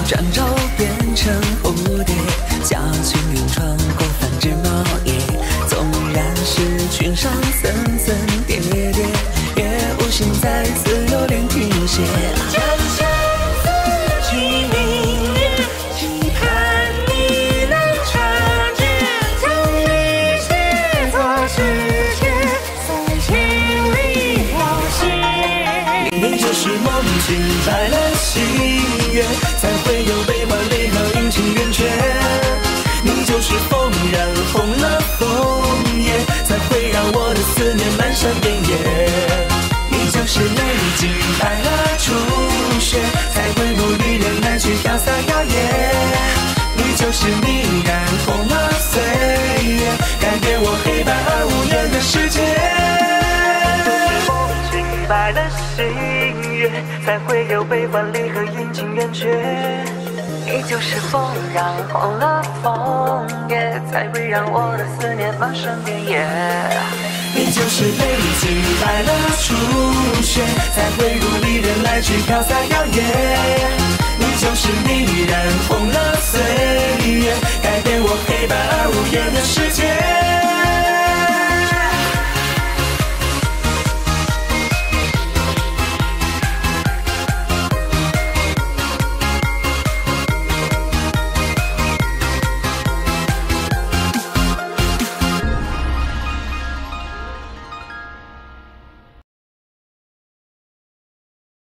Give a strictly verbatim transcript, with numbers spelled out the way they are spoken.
转轴变成蝴蝶，小群云穿过繁枝茂叶。纵然是群山层层叠叠，也无心再次留恋停歇。 将相思寄明月，期盼你能察觉，将你写作世界，在心里谱写。 你就是梦境白了心月，才会有悲欢离合阴晴圆缺。你就是风染红了枫叶，才会让我的思念漫山遍野。你就是泪浸白了初雪，才会如离人来去飘洒摇曳。你就是你染红了岁月，改变我黑白而无言的世界。 梦境白了心月，才会有悲欢离合阴晴圆缺。你就是风染红了枫叶，才会让我的思念漫山遍野。 你就是泪浸白了初雪，才会如离人来去飘洒摇曳。你就是